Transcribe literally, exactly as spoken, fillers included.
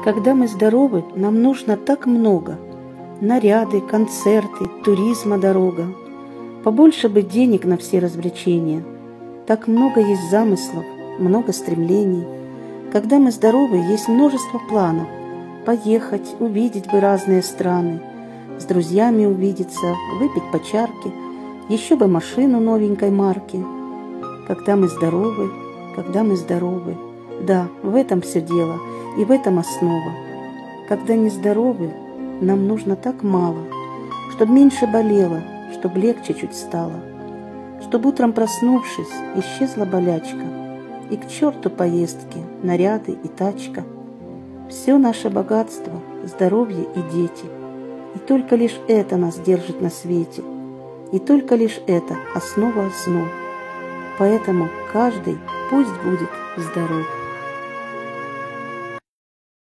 Когда мы здоровы, нам нужно так много: наряды, концерты, туризма дорога. Побольше бы денег на все развлечения. Так много есть замыслов, много стремлений. Когда мы здоровы, есть множество планов: поехать, увидеть бы разные страны, с друзьями увидеться, выпить по чарке, еще бы машину новенькой марки. Когда мы здоровы, когда мы здоровы, да, в этом все дело, и в этом основа. Когда не здоровы, нам нужно так мало, чтоб меньше болело, чтоб легче чуть стало, чтоб утром проснувшись, исчезла болячка, и к черту поездки, наряды и тачка. Все наше богатство, здоровье и дети, и только лишь это нас держит на свете, и только лишь это основа основ. Поэтому каждый пусть будет здоров.